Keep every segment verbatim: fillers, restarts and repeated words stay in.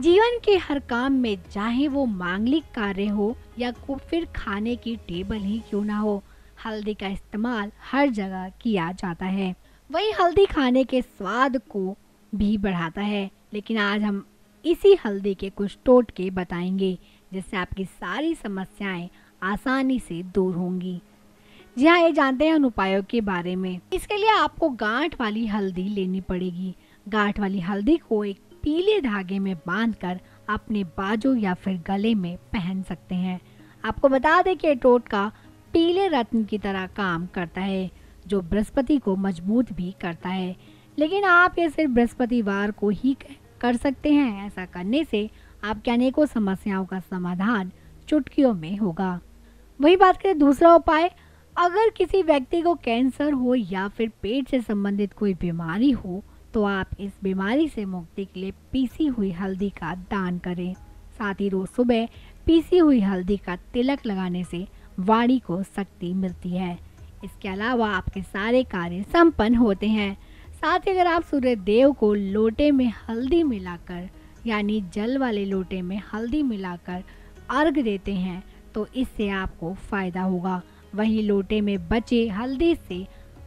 जीवन के हर काम में, चाहे वो मांगलिक कार्य हो या को फिर खाने की टेबल ही क्यों ना हो, हल्दी का इस्तेमाल हर जगह किया जाता है। वही हल्दी खाने के स्वाद को भी बढ़ाता है। लेकिन आज हम इसी हल्दी के कुछ टोटके बताएंगे जिससे आपकी सारी समस्याएं आसानी से दूर होंगी। जी हाँ, ये जानते हैं उन उपायों के बारे में। इसके लिए आपको गांठ वाली हल्दी लेनी पड़ेगी। गांठ वाली हल्दी को एक पीले धागे में बांधकर अपने बाजू या फिर गले में पहन सकते हैं। आपको बता दें कि ये टोटका पीले रत्न की तरह काम करता है, जो बृहस्पति को मजबूत भी करता है। लेकिन आप ये सिर्फ बृहस्पतिवार को ही कर सकते हैं। ऐसा करने से आपकी अनेकों समस्याओं का समाधान चुटकियों में होगा। वही बात करें दूसरा उपाय, अगर किसी व्यक्ति को कैंसर हो या फिर पेट से संबंधित कोई बीमारी हो तो आप इस बीमारी से मुक्ति के लिए पीसी हुई हल्दी का दान करें। साथ ही रोज सुबह पीसी हुई हल्दी का तिलक लगाने से वाणी को शक्ति मिलती है। इसके अलावा आपके सारे कार्य संपन्न होते हैं। साथ ही अगर आप सूर्य देव को लोटे में हल्दी मिलाकर, यानी जल वाले लोटे में हल्दी मिलाकर अर्घ देते हैं तो इससे आपको फायदा होगा। वहीं लोटे में बचे हल्दी से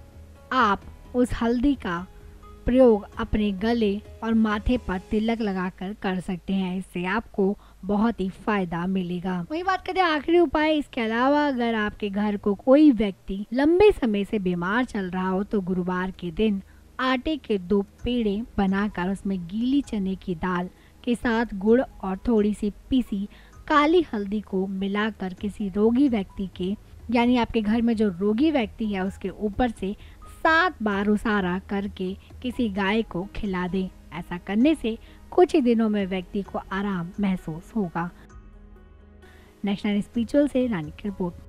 आप उस हल्दी का प्रयोग अपने गले और माथे पर तिलक लगाकर कर सकते हैं। इससे आपको बहुत ही फायदा मिलेगा। वही बात करते हैं आखिरी उपाय। इसके अलावा अगर आपके घर को कोई व्यक्ति लंबे समय से बीमार चल रहा हो तो गुरुवार के दिन आटे के दो पेड़े बनाकर उसमें गीली चने की दाल के साथ गुड़ और थोड़ी सी पीसी काली हल्दी को मिलाकर किसी रोगी व्यक्ति के, यानी आपके घर में जो रोगी व्यक्ति है उसके ऊपर से सात बार उसारा करके किसी गाय को खिला दें। ऐसा करने से कुछ ही दिनों में व्यक्ति को आराम महसूस होगा। नेशनल स्पिरिचुअल से रानी की रिपोर्ट।